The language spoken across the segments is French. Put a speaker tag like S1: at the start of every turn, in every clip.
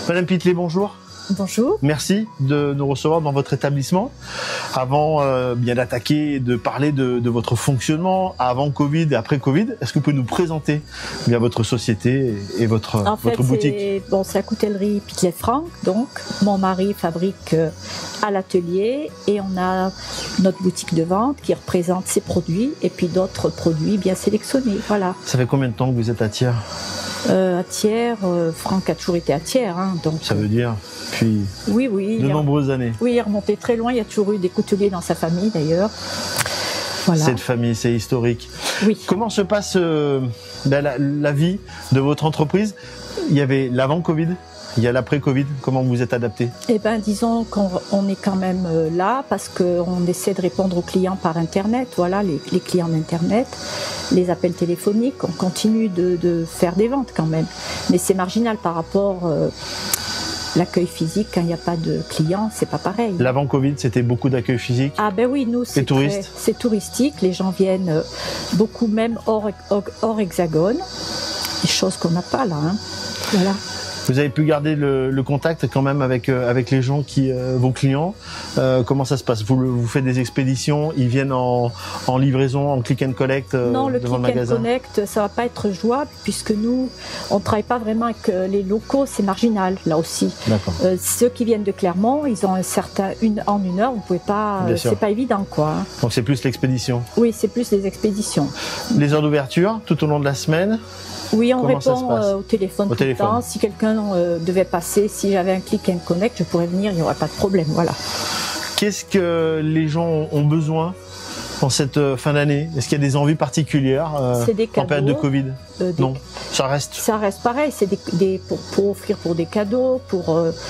S1: Madame Pitlet, bonjour.
S2: Bonjour.
S1: Merci de nous recevoir dans votre établissement. Avant bien d'attaquer, de parler de votre fonctionnement avant Covid et après Covid, est-ce que vous pouvez nous présenter bien votre société et votre boutique?
S2: C'est la coutellerie Pitlet-Franck. Donc, mon mari fabrique à l'atelier et on a notre boutique de vente qui représente ses produits et puis d'autres produits bien sélectionnés. Voilà.
S1: Ça fait combien de temps que vous êtes à Thiers?
S2: À Thiers, Franck a toujours été à Thiers. Donc,
S1: ça veut dire depuis de nombreuses années.
S2: Oui, il est remonté très loin. Il y a toujours eu des couteliers dans sa famille d'ailleurs. Voilà.
S1: Cette famille, c'est historique.
S2: Oui.
S1: Comment se passe la vie de votre entreprise? Il y avait l'avant-Covid, il y a l'après-Covid. Comment vous êtes adapté?
S2: Eh bien, disons qu'on est quand même là parce qu'on essaie de répondre aux clients par Internet. Voilà, les clients d'Internet, les appels téléphoniques. On continue de faire des ventes quand même. Mais c'est marginal par rapport l'accueil physique. Quand il n'y a pas de clients, c'est pas pareil.
S1: L'avant-Covid, c'était beaucoup d'accueil physique?
S2: Ah ben oui, nous, c'est touristique. Les gens viennent beaucoup même hors hexagone. Des choses qu'on n'a pas là. Voilà.
S1: Vous avez pu garder le contact quand même avec les gens vos clients. Comment ça se passe? Vous faites des expéditions, ils viennent en livraison, en click and collect
S2: non,
S1: devant le magasin? Non,
S2: le click and collect, ça va pas être jouable puisque nous, on travaille pas vraiment avec les locaux, c'est marginal là aussi.
S1: D'accord.
S2: Ceux qui viennent de Clermont, ils ont en une heure, vous pouvez pas, c'est pas évident quoi.
S1: Donc c'est plus l'expédition?
S2: Oui, c'est plus les expéditions.
S1: Les heures d'ouverture tout au long de la semaine?
S2: Oui, on répond au téléphone tout le temps. Si quelqu'un devait passer, si j'avais un click and connect, je pourrais venir, il n'y aurait pas de problème. Voilà.
S1: Qu'est-ce que les gens ont besoin en cette fin d'année? Est-ce qu'il y a des envies particulières en période de Covid? Non, ça reste.
S2: Ça reste pareil. C'est pour offrir pour des cadeaux, pour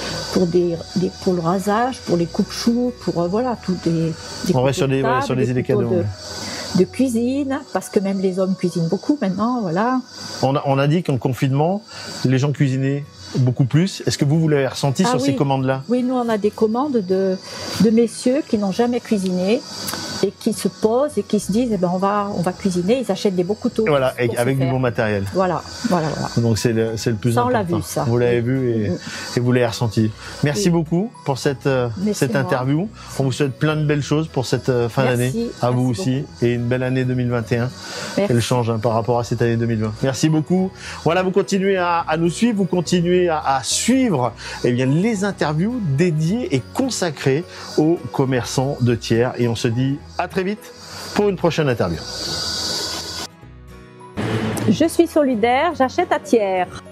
S2: le rasage, pour les coupes-choux, pour voilà tout des.
S1: On reste sur les idées cadeaux.
S2: De cuisine, parce que même les hommes cuisinent beaucoup maintenant, voilà.
S1: On a dit qu'en confinement, les gens cuisinaient beaucoup plus. Est-ce que vous l'avez ressenti sur ces commandes-là?
S2: Oui, nous on a des commandes de messieurs qui n'ont jamais cuisiné et qui se posent et qui se disent on va cuisiner, ils achètent des beaux couteaux.
S1: Et voilà, avec du bon matériel.
S2: Voilà.
S1: Donc c'est le plus important.
S2: On l'a vu ça.
S1: Vous l'avez vu et vous l'avez ressenti. Merci beaucoup pour cette interview. On vous souhaite plein de belles choses pour cette fin d'année. À vous aussi et une belle année 2021. Elle change par rapport à cette année 2020. Merci beaucoup. Voilà, vous continuez à nous suivre, vous continuez à suivre les interviews dédiées et consacrées aux commerçants de Thiers. Et on se dit à très vite pour une prochaine interview.
S2: Je suis solidaire, j'achète à Thiers.